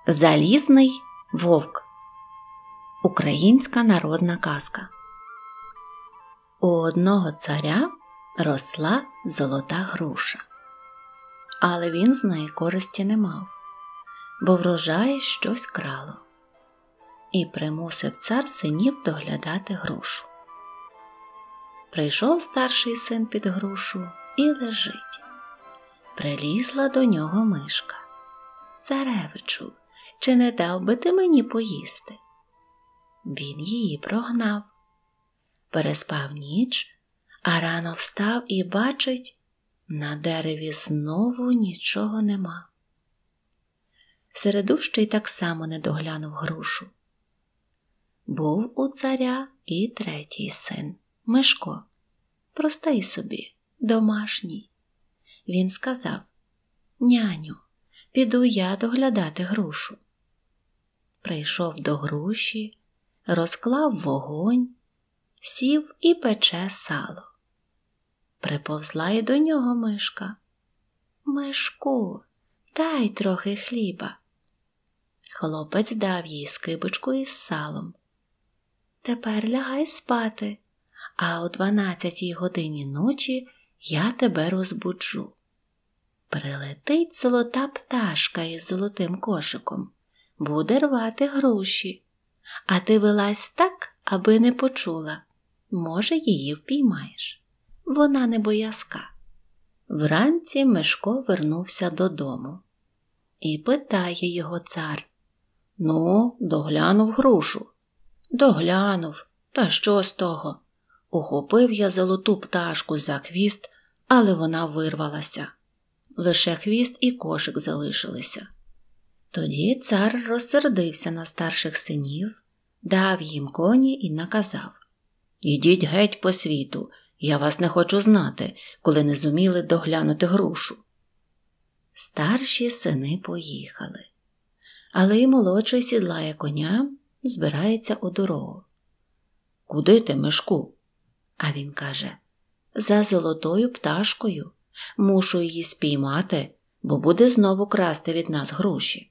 Залізний вовк. Українська народна казка. У одного царя росла золота груша. Але він з неї користі не мав, бо врожай щось крало. І примусив цар синів доглядати грушу. Прийшов старший син під грушу і лежить. Прилізла до нього мишка. «Царевичу, чи не дав би ти мені поїсти?» Він її прогнав. Переспав ніч, а рано встав і бачить, на дереві знову нічого нема. Середущий так само не доглянув грушу. Був у царя і третій син, Мишко, простий собі, домашній. Він сказав: «Няню, піду я доглядати грушу». Прийшов до груші, розклав вогонь, сів і пече сало. Приповзла й до нього мишка. «Мишку, дай трохи хліба». Хлопець дав їй скибочку із салом. «Тепер лягай спати, а о 12-й годині ночі я тебе розбуджу. Прилетить золота пташка із золотим кошиком, буде рвати груші, а ти вилазь так, аби не почула. Може, її впіймаєш. Вона не боязка». Вранці Мишко вернувся додому. І питає його цар: «Ну, доглянув грушу?» «Доглянув. Та що з того? Ухопив я золоту пташку за хвіст, але вона вирвалася. Лише хвіст і кошик залишилися». Тоді цар розсердився на старших синів, дав їм коні і наказав: «Ідіть геть по світу, я вас не хочу знати, коли не зуміли доглянути грушу». Старші сини поїхали, але й молодший сідлає коня, збирається у дорогу. «Куди ти, Мишку?» А він каже: «За золотою пташкою. Мушу її спіймати, бо буде знову красти від нас груші».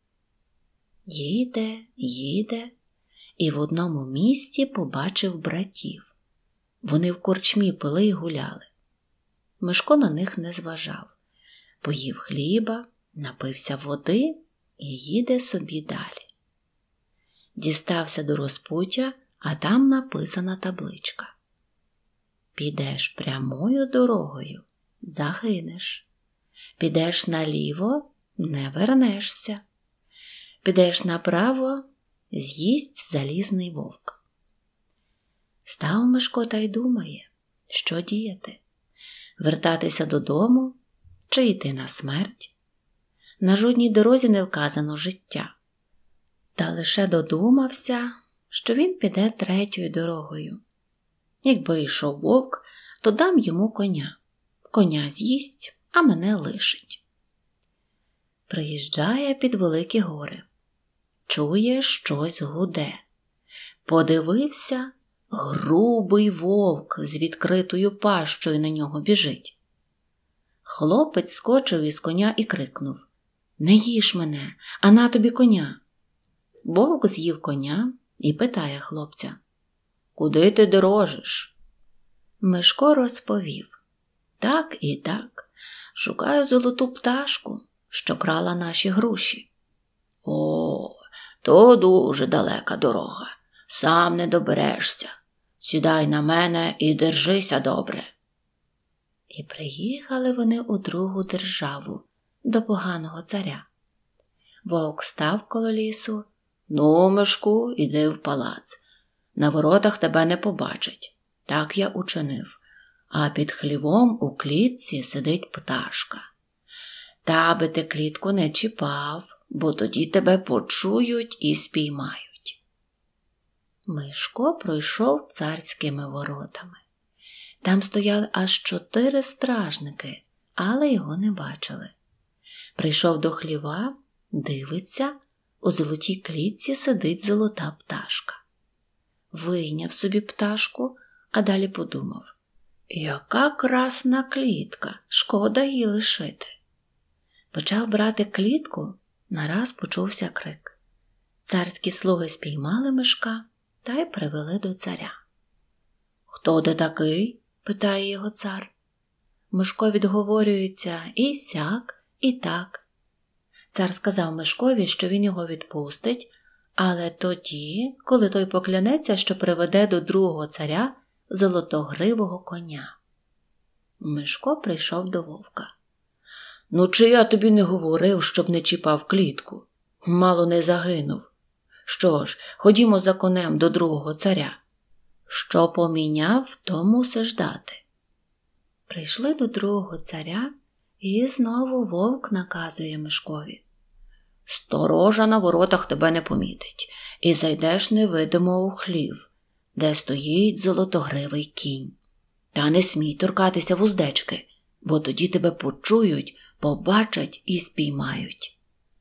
Їде, і в одному місці побачив братів. Вони в корчмі пили й гуляли. Мишко на них не зважав. Поїв хліба, напився води і їде собі далі. Дістався до розпуття, а там написана табличка: «Підеш прямою дорогою – загинеш. Підеш наліво – не вернешся. Підеш направо – з'їсть залізний вовк». Став Мишко та й думає, що діяти – вертатися додому чи йти на смерть. На жодній дорозі не вказано життя. Та лише додумався, що він піде третьою дорогою. Якби йшов вовк, то дам йому коня. Коня з'їсть, а мене лишить. Приїжджає під великі гори. Чує, щось гуде. Подивився, грубий вовк з відкритою пащою на нього біжить. Хлопець скочив із коня і крикнув: «Не їж мене, а на тобі коня». Вовк з'їв коня і питає хлопця: «Куди ти дорожиш?» Мишко розповів: «Так і так, шукаю золоту пташку, що крала наші груші». «О, то дуже далека дорога, сам не доберешся. Сідай на мене і держися добре». І приїхали вони у другу державу, до поганого царя. Вовк став коло лісу: «Ну, Мишку, іди в палац. На воротах тебе не побачать. Так я учинив. А під хлівом у клітці сидить пташка. Та би ти клітку не чіпав, бо тоді тебе почують і спіймають». Мишко пройшов царськими воротами. Там стояли аж 4 стражники, але його не бачили. Прийшов до хліва, дивиться, у золотій клітці сидить золота пташка. Вийняв собі пташку, а далі подумав: яка красна клітка, шкода її лишити. Почав брати клітку Нараз почувся крик. Царські слуги спіймали Мишка та й привели до царя. «Хто ти такий?» – питає його цар. Мишко відговорюється і сяк, і так. Цар сказав Мишкові, що він його відпустить, але тоді, коли той поклянеться, що приведе до другого царя золотогривого коня. Мишко прийшов до вовка. «Ну, чи я тобі не говорив, щоб не чіпав клітку? Мало не загинув. Що ж, ходімо за конем до другого царя. Що поміняв, то мусиш дати». Прийшли до другого царя, і знову вовк наказує Мишкові. «Сторожа на воротах тебе не помітить, і зайдеш невидимо у хлів, де стоїть золотогривий кінь. Та не смій торкатися вуздечки, бо тоді тебе почують, побачать і спіймають».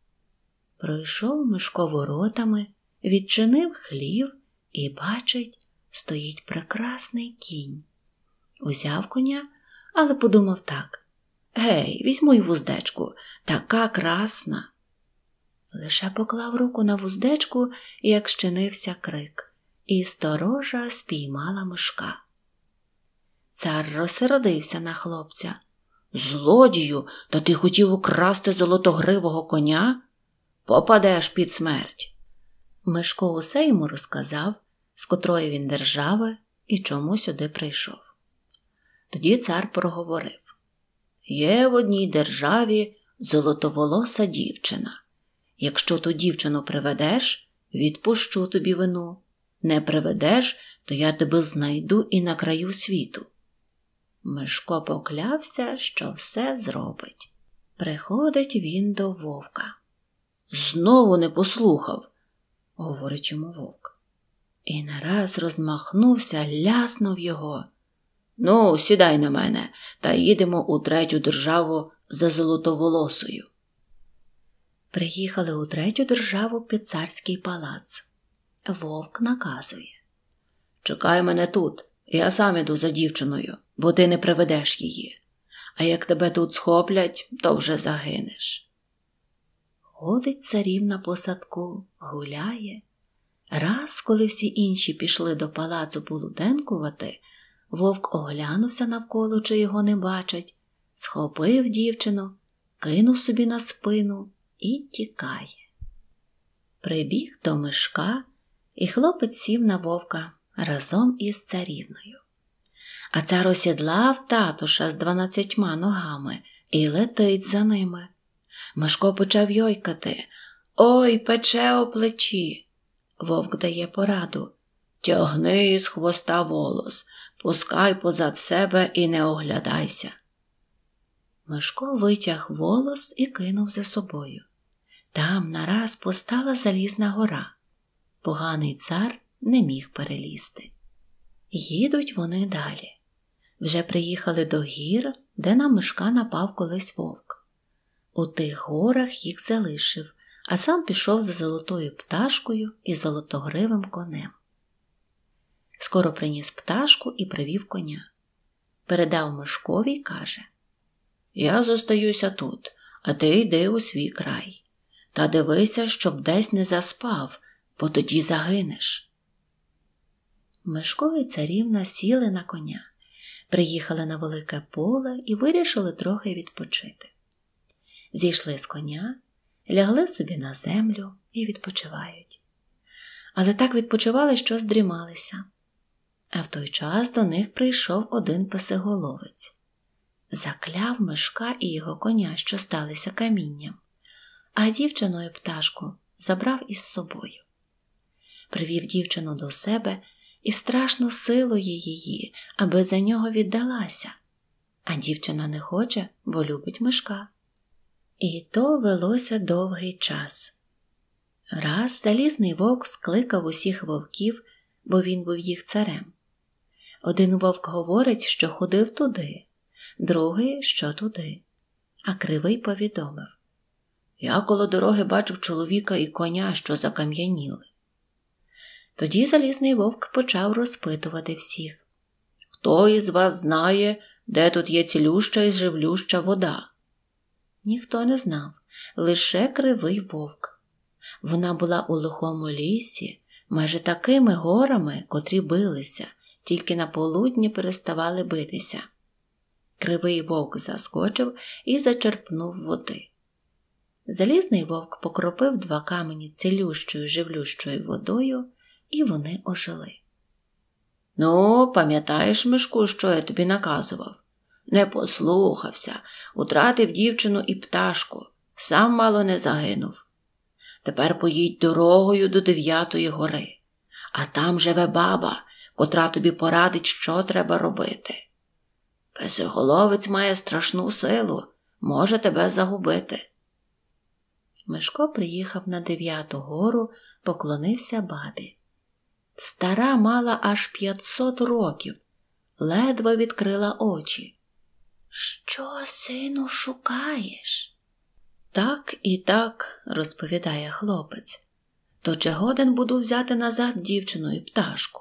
Пройшов Мишко воротами, відчинив хлів і бачить, стоїть прекрасний кінь. Узяв коня, але подумав так: «Гей, візьму й вуздечку, така красна». Лише поклав руку на вуздечку, як щинився крик, і сторожа спіймала Мишка. Цар розсердився на хлопця. «Злодію, та ти хотів украсти золотогривого коня? Попадеш під смерть». Мишко усе йому розказав, з котрої він держави і чому сюди прийшов. Тоді цар проговорив: «Є в одній державі золотоволоса дівчина. Якщо ту дівчину приведеш, відпущу тобі вину. Не приведеш, то я тебе знайду і на краю світу». Мишко поклявся, що все зробить. Приходить він до вовка. «Знову не послухав», – говорить йому вовк. І нараз розмахнувся, ляснув його. «Ну, сідай на мене, та їдемо у третю державу за золотоволосою». Приїхали у третю державу під царський палац. Вовк наказує: «Чекай мене тут, я сам іду за дівчиною, бо ти не приведеш її. А як тебе тут схоплять, то вже загинеш». Ходить царівна по садку, гуляє. Раз, коли всі інші пішли до палацу полуденкувати, вовк оглянувся навколо, чи його не бачать, схопив дівчину, кинув собі на спину і тікає. Прибіг до Мишка, і хлопець сів на вовка разом із царівною. А цар осідлав татуша з 12 ногами і летить за ними. Мишко почав йойкати: «Ой, пече о плечі!» Вовк дає пораду: «Тягни із хвоста волос, пускай позад себе і не оглядайся». Мишко витяг волос і кинув за собою. Там нараз постала залізна гора. Поганий цар не міг перелізти. Їдуть вони далі. Вже приїхали до гір, де на Мишка напав колись вовк. У тих горах їх залишив, а сам пішов за золотою пташкою і золотогривим конем. Скоро приніс пташку і привів коня. Передав Мишкові й каже: «Я зостаюся тут, а ти йди у свій край. Та дивися, щоб десь не заспав, бо тоді загинеш». Мишко і царівна сіли на коня, приїхали на велике поле і вирішили трохи відпочити. Зійшли з коня, лягли собі на землю і відпочивають. Але так відпочивали, що здрімалися. А в той час до них прийшов один песиголовець. Закляв Мишка і його коня, що сталися камінням, а дівчину і пташку забрав із собою. Привів дівчину до себе і страшно силує її, аби за нього віддалася. А дівчина не хоче, бо любить Мишка. І то велося довгий час. Раз залізний вовк скликав усіх вовків, бо він був їх царем. Один вовк говорить, що ходив туди, другий, що туди. А кривий повідомив: «Я коло дороги бачив чоловіка і коня, що закам'яніли». Тоді залізний вовк почав розпитувати всіх: «Хто із вас знає, де тут є цілюща і живлюща вода?» ніхто не знав, лише Кривий Вовк. Вона була у лихому лісі, майже такими горами, котрі билися, тільки на полудні переставали битися. Кривий Вовк заскочив і зачерпнув води. Залізний Вовк покропив 2 камені цілющою живлющою водою, і вони ожили. «Ну, пам'ятаєш, Мишку, що я тобі наказував? Не послухався, утратив дівчину і пташку, сам мало не загинув. Тепер поїдь дорогою до 9-ї гори, а там живе баба, котра тобі порадить, що треба робити. Песиголовець має страшну силу, може тебе загубити». Мишко приїхав на 9-ту гору, поклонився бабі. Стара мала аж 500 років, ледве відкрила очі. «Що, сину, шукаєш?» «Так і так», – розповідає хлопець. «То чи годен буду взяти назад дівчину і пташку?»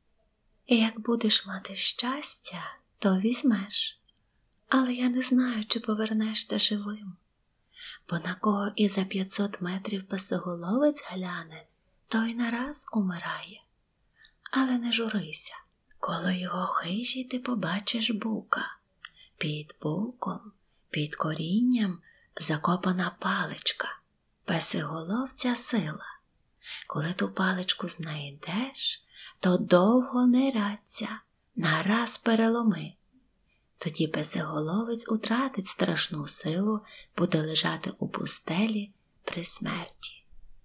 «Як будеш мати щастя, то візьмеш. Але я не знаю, чи повернешся живим. Бо на кого і за 500 метрів песиголовець гляне, той нараз умирає. Але не журися, коло його хижі ти побачиш бука. Під буком, під корінням закопана паличка, песиголовця сила. Коли ту паличку знайдеш, то довго не раться, нараз переломи. Тоді песиголовець утратить страшну силу, буде лежати у пустелі при смерті».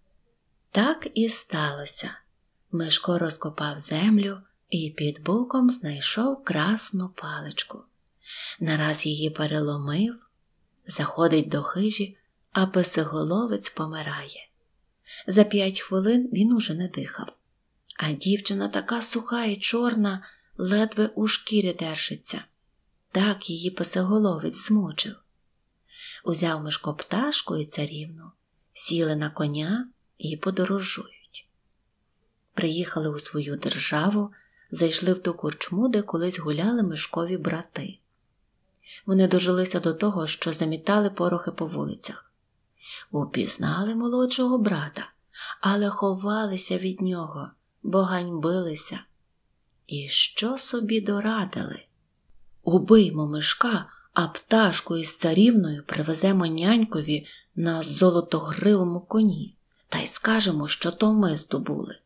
Так і сталося. Мишко розкопав землю і під боком знайшов красну паличку. Нараз її переломив, заходить до хижі, а песиголовець помирає. За 5 хвилин він уже не дихав. А дівчина така суха і чорна, ледве у шкірі держиться. Так її песиголовець змучив. Узяв Мишко пташку і царівну, сіли на коня і подорожують. Приїхали у свою державу, зайшли в ту корчму, де колись гуляли Мишкові брати. Вони дожилися до того, що замітали порохи по вулицях. Упізнали молодшого брата, але ховалися від нього, бо ганьбилися. І що собі дорадили? «Убиймо Мишка, а пташку із царівною привеземо нянькові на золотогривому коні, та й скажемо, що то ми здобули».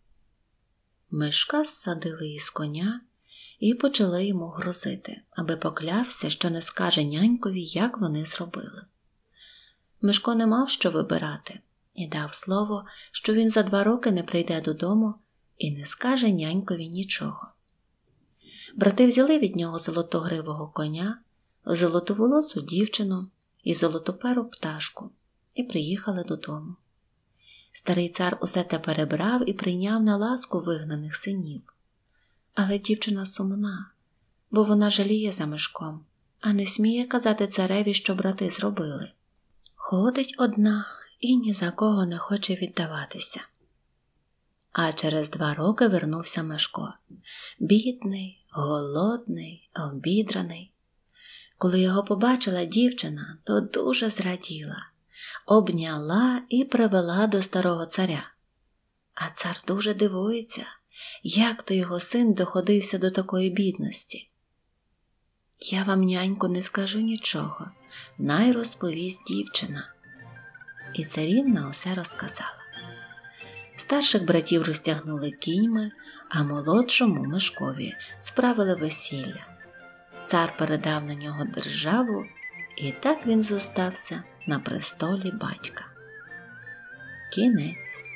Мишка зсадили із коня і почали йому грозити, аби поклявся, що не скаже нянькові, як вони зробили. Мишко не мав що вибирати і дав слово, що він за 2 роки не прийде додому і не скаже нянькові нічого. Брати взяли від нього золотогривого коня, золотоволосу дівчину і золотоперу пташку і приїхали додому. Старий цар усе те перебрав і прийняв на ласку вигнаних синів. Але дівчина сумна, бо вона жаліє за Мишком, а не сміє казати цареві, що брати зробили. Ходить одна і ні за кого не хоче віддаватися. А через 2 роки вернувся Мишко. Бідний, голодний, обідраний. Коли його побачила дівчина, то дуже зраділа. Обняла і привела до старого царя. А цар дуже дивується, як то його син доходився до такої бідності. «Я вам, нянько, не скажу нічого, най розповість дівчина». І царівна усе розказала. Старших братів розтягнули кіньми, а молодшому Мишкові справили весілля. Цар передав на нього державу, і так він зостався на престолі батька. Кінець.